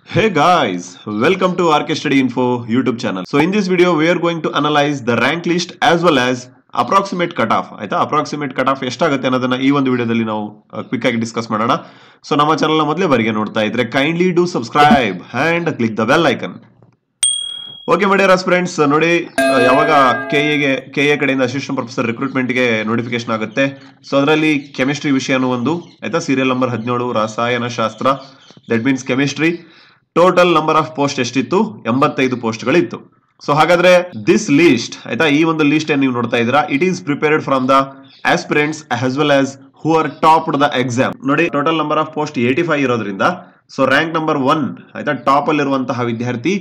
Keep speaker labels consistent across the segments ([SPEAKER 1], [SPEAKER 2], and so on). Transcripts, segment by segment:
[SPEAKER 1] Hey guys, welcome to RK Study Info YouTube channel. So in this video we are going to analyze the rank list as well as approximate cutoff. ಆಯ್ತಾ approximate cutoff ಎಷ್ಟಾಗುತ್ತೆ ಅನ್ನೋದನ್ನ ಈ ಒಂದು ವಿಡಿಯೋದಲ್ಲಿ ನಾವು quick ಆಗಿ discuss ಮಾಡೋಣ. So ನಮ್ಮ ಚಾನೆಲ್ ನ ಮೊದಲೇ ಬಾರಿಗೆ ನೋಡ್ತಾ ಇದ್ರೆ kindly do subscribe and click the bell icon. Okay my dear friends, ನೋಡಿ ಯಾವಾಗ ಕೆಎ ಕಡೆಯಿಂದ ಅಸಿಸ್ಟೆಂಟ್ ಪ್ರೊಫೆಸರ್ ರಿಕ್ರೂಟ್ಮೆಂಟ್ ಗೆ ನೋಟಿಫಿಕೇಶನ್ ಆಗುತ್ತೆ. ಸೊ ಅದರಲ್ಲಿ ಕೆಮಿಸ್ಟ್ರಿ ವಿಷಯನೂ ಒಂದು ಆಯ್ತಾ, ಸೀರಿಯಲ್ ನಂಬರ್ 17 ರಸಾಯನಶಾಸ್ತ್ರ, that means chemistry. Total number of post ಎಷ್ಟಿತ್ತು? 85 ಪೋಸ್ಟ್ ಗಳಿತ್ತು. ಸೊ ಹಾಗಾದ್ರೆ ದಿಸ್ ಲೀಸ್ಟ್ ಆಯ್ತಾ, ಈ ಒಂದು ಲೀಸ್ಟ್ ಏನ್ ನೀವು ನೋಡ್ತಾ ಇದ್ದೀರಾ, it is prepared from the aspirants as well as who are topped the exam. ನೋಡಿ, ಟೋಟಲ್ ನಂಬರ್ ಆಫ್ ಪೋಸ್ಟ್ 85 ಇರೋದ್ರಿಂದ ಸೊ ರ್ಯಾಂಕ್ ನಂಬರ್ 1 ಆಯ್ತಾ, ಟಾಪ್ ಅಲ್ಲಿರುವಂತಹ ವಿದ್ಯಾರ್ಥಿ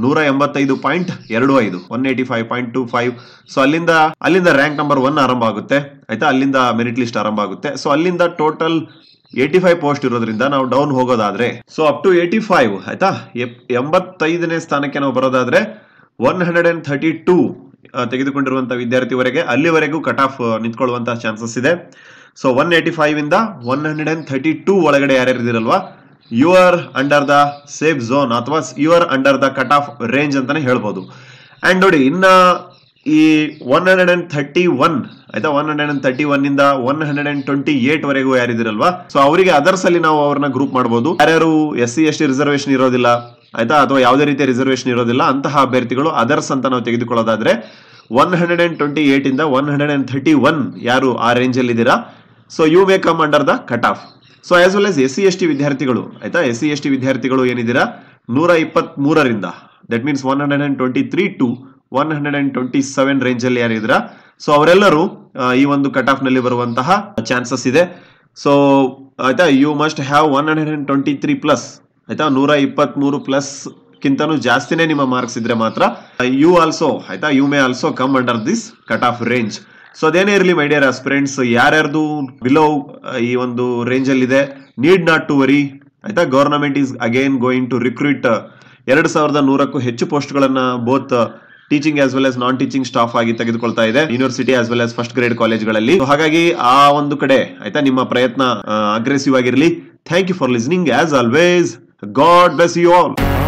[SPEAKER 1] 185.25 185.25. ಸೊ ಅಲ್ಲಿಂದ ರ್ಯಾಂಕ್ ನಂಬರ್ 1 ಆರಂಭ ಆಗುತ್ತೆ ಆಯ್ತಾ, ಅಲ್ಲಿಂದ ಮೆರಿಟ್ ಲಿಸ್ಟ್ ಆರಂಭ ಆಗುತ್ತೆ. ಸೊ ಅಲ್ಲಿಂದ ಟೋಟಲ್ 85 ಪೋಸ್ಟ್ ಇರೋದ್ರಿಂದ ನಾವು ಡೌನ್ ಹೋಗೋದಾದ್ರೆ ಸೊ ಅಪ್ ಟು 85 ಆಯ್ತಾ, 85ನೇ ಸ್ಥಾನಕ್ಕೆ ನಾವು ಬರೋದಾದ್ರೆ 132 ತೆಗೆದುಕೊಂಡಿರುವಂತಹ ವಿದ್ಯಾರ್ಥಿವರೆಗೆ ಅಲ್ಲಿವರೆಗೂ ಕಟ್ ಆಫ್ ನಿಂತ್ಕೊಳ್ಳುವಂತಹ ಚಾನ್ಸಸ್ ಇದೆ. ಸೊ 185 ಇಂದ 132 ಒಳಗಡೆ ಯಾರ್ಯಾರಿದಿರಲ್ವಾ, you are under the safe zone ಅಥವಾ you are under the cut off range ಅಂತಾನೆ ಹೇಳ್ಬೋದು. ಅಂಡ್ ನೋಡಿ, ಇನ್ನ ಈ 131 ಆಯ್ತಾ, 131 ಇಂದ 128 ವರೆಗೂ ಯಾರಿದಿರಲ್ವಾ, ಸೊ ಅವರಿಗೆ ಅದರ್ಸ್ ಅಲ್ಲಿ ನಾವು ಅವ್ರನ್ನ ಗ್ರೂಪ್ ಮಾಡಬಹುದು. ಯಾರ್ಯಾರು SC/ST ರಿಸರ್ವೇಶನ್ ಇರೋದಿಲ್ಲ ಆಯ್ತಾ, ಅಥವಾ ಯಾವುದೇ ರೀತಿಯ ರಿಸರ್ವೇಶನ್ ಇರೋದಿಲ್ಲ, ಅಂತಹ ಅಭ್ಯರ್ಥಿಗಳು ಅದರ್ಸ್ ಅಂತ ನಾವು ತೆಗೆದುಕೊಳ್ಳೋದಾದ್ರೆ 128 ಇಂದ 131 ಯಾರು ಆ ರೇಂಜ್ ಅಲ್ಲಿ ಇದ್ದೀರಾ, so you may come under the cut off. So as well as SC/ST ವಿದ್ಯಾರ್ಥಿಗಳು ಆಯ್ತಾ, SC/ST ವಿದ್ಯಾರ್ಥಿಗಳು ಏನಿದ್ದೀರಾ 123ರಿಂದ ದಟ್ ಮೀನ್ಸ್ 123 ಟು 127 ರೇಂಜ್ ಅಲ್ಲಿ ಯಾರಿದ್ದೀರಾ, ಸೊ ಅವರೆಲ್ಲರೂ ಈ ಒಂದು ಕಟ್ ಆಫ್ ನಲ್ಲಿ ಬರುವಂತಹ ಚಾನ್ಸಸ್ ಇದೆ. ಸೊ ಆಯ್ತಾ, ಯು ಮಸ್ಟ್ ಹ್ಯಾವ್ 123 ಪ್ಲಸ್ ಆಯ್ತಾ, 123 ಪ್ಲಸ್ ಕಿಂತನೂ ಜಾಸ್ತಿನೇ ನಿಮ್ಮ ಮಾರ್ಕ್ಸ್ ಇದ್ರೆ ಮಾತ್ರ ಯು ಆಲ್ಸೋ ಆಯ್ತಾ, you may also come under this cut off range. So ಅದೇನೇ ಇರಲಿ ಮೈ ಡಿಯರ್ ಆಸ್ಪಿರೆಂಟ್ಸ್, ಯಾರ್ಯಾರ್ದು ಬಿಲೋ ಈ ಒಂದು ರೇಂಜ್ ಅಲ್ಲಿ ಇದೆ, ನೀಡ್ ನಾಟ್ ಟು ವರಿ ಆಯ್ತಾ. Government is again going to recruit 2100ಕ್ಕೂ ಹೆಚ್ಚು ಪೋಸ್ಟ್ ಗಳನ್ನ both teaching as well as non teaching staff ಆಗಿ ತೆಗೆದುಕೊಳ್ತಾ ಇದೆ, university as well as first grade ಕಾಲೇಜ್ಗಳಲ್ಲಿ. ಹಾಗಾಗಿ ಆ ಒಂದು ಕಡೆ ಆಯ್ತಾ ನಿಮ್ಮ ಪ್ರಯತ್ನ ಅಗ್ರೆಸಿವ್ ಆಗಿರಲಿ. Thank you for listening as always. God bless you all.